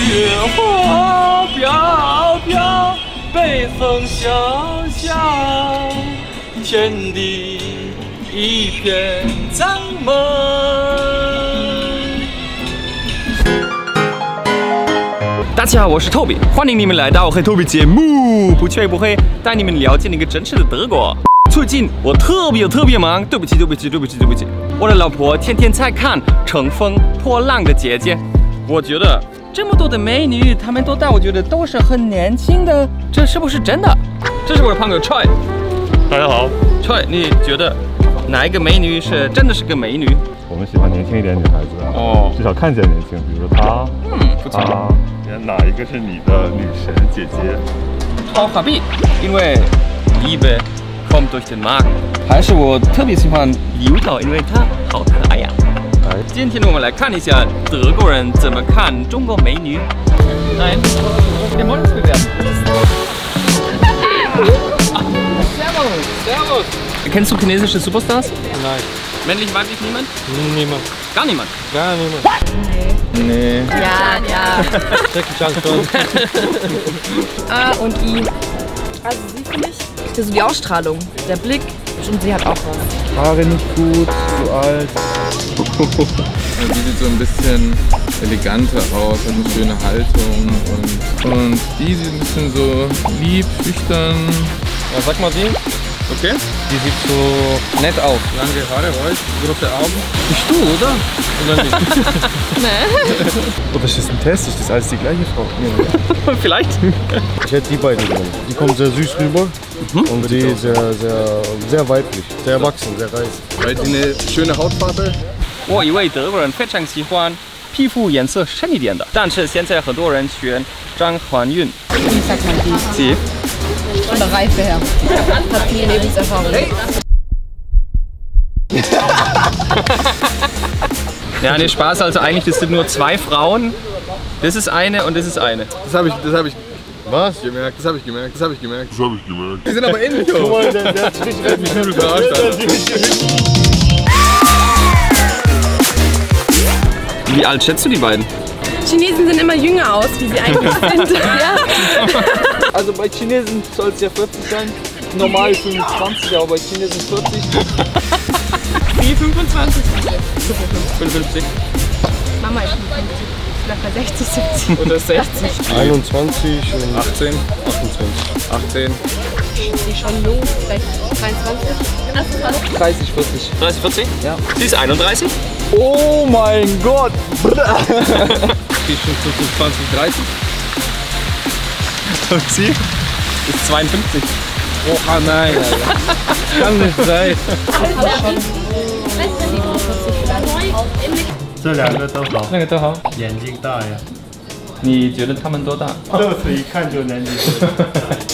雪花飘飘，北风萧萧，天地一片苍茫。大家好，我是 Toby， 欢迎你们来到和 Toby 节目，不吹不黑，带你们了解那个真实的德国。最近我特别忙，对不起，我的老婆天天在看《乘风破浪的姐姐》，我觉得这么多的美女，她们多大？我觉得都是很年轻的，这是不是真的？这是我的朋友 Choi， 大家好 ，Choi， 你觉得哪一个美女是真的是个美女？ 我们喜欢年轻一点女孩子哦，至少看起来年轻，比如说她， 不错。 哪一个是你的女神姐姐？ 超华碧，因为Liebe kommt durch den Magen。还是我特别喜欢刘导，因为她好可爱呀。今天我们来看一下德国人怎么看中国美女。Nein, wir wollen uns bewerben. Servus. Kennst du chinesische Superstars? Nein. Männlich, weiblich, niemand? Niemand. Gar niemand? Gar niemand. Nee. Ja. Jackie Chan schon. A und I. Also sie finde ich, das ist so die Ausstrahlung, der Blick und sie hat auch was. Haare nicht gut, zu alt. Die sieht so ein bisschen eleganter aus, hat eine schöne Haltung und die sieht ein bisschen so lieb, schüchtern. Ja, sag mal die. Okay. Die sieht so nett aus. Lange Haare, weiß, große Augen. Bist du, oder? Oder nicht? Oder ist das ein Test? Ist das alles die gleiche Frau? Vielleicht. Ich hätte die beiden genommen. Die kommen sehr süß rüber und die sehr weiblich, sehr erwachsen, sehr reif. Weil sie eine schöne Hautfarbe. 我以为德国人非常喜欢皮肤颜色深一点的，但是现在很多人选张含韵。 Wie sagt man die? Sie? Von der Reife her. Hat viel Lebenserfahrung. Ja, nee, Spaß, also eigentlich, das sind nur zwei Frauen. Das ist eine und das ist eine. Das habe ich Was? gemerkt, das habe ich gemerkt. Die sind aber ähnlich. Guck mal, der hat mich übel verarscht. Wie alt schätzt du die beiden? Chinesen sehen immer jünger aus, wie sie eigentlich sind. Ja. Also bei Chinesen soll es ja 40 sein. Normal 25, aber bei Chinesen 40. Wie 25? 55. Mama ist schon 50. Locker 60, 70. Oder 60. 21 und 18, 28. 18. Sie ist schon jung, vielleicht 23. 30, 40. 30, 40? Ja. Sie ist 31? Oh mein Gott! Die ist schon 25, 30. Und sie ist 52. Oh nein, Alter. Kann nicht sein. 这两个都好， 那个都好。 眼睛大呀， 你觉得他们多大？ 乐子一看就年纪大。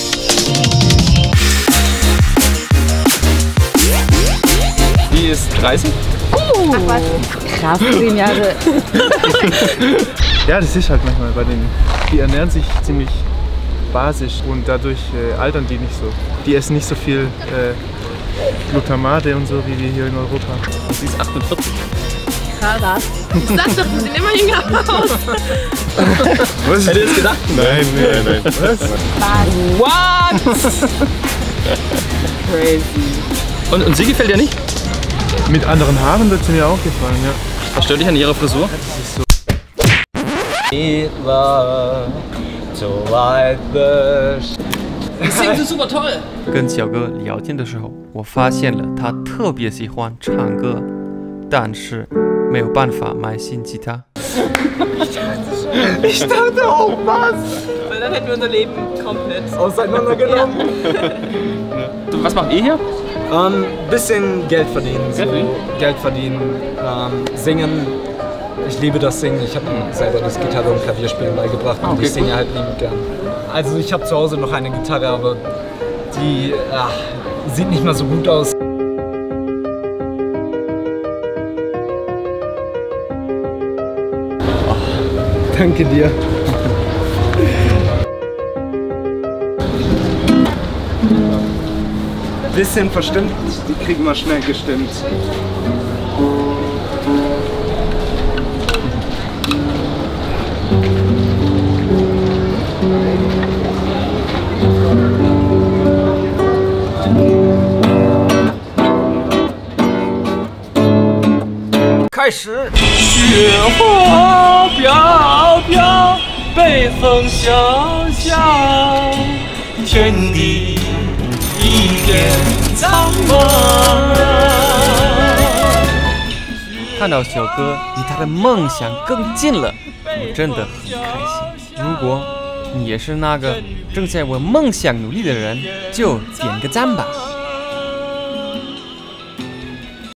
Die ist 30? Krass, 10 Jahre. Ja, das ist halt manchmal bei denen. Die ernähren sich ziemlich basisch und dadurch altern die nicht so. Die essen nicht so viel Glutamate und so wie wir hier in Europa. Und sie ist 48. Krass. Ich sag doch, die sehen immer jünger aus. Was? Hätte ihr das gedacht? Nein. Was? What? Crazy. Und sie gefällt dir nicht? Mit anderen Haaren wird sie mir auch gefallen, ja. Was stört dich an ihrer Frisur? Super toll. 跟小哥聊天的时候，我发现了他特别喜欢唱歌，但是没有办法买新吉他。 Ich dachte auch was! Weil dann hätten wir unser Leben komplett Auseinandergenommen. Was macht ihr hier? Bisschen Geld verdienen. Geld verdienen, singen. Ich liebe das Singen. Ich habe mir selber das Gitarre- und Klavierspielen beigebracht und okay, ich singe halt liebend gern. Also ich habe zu Hause noch eine Gitarre, aber die sieht nicht mal so gut aus. Oh, danke dir. Bisschen verstimmt, die kriegen wir schnell gestimmt. 开始。 雪花飘飘，北风萧萧，天地一片苍茫。看到小哥离他的梦想更近了，我真的很开心。如果你也是那个正在为梦想努力的人，就点个赞吧。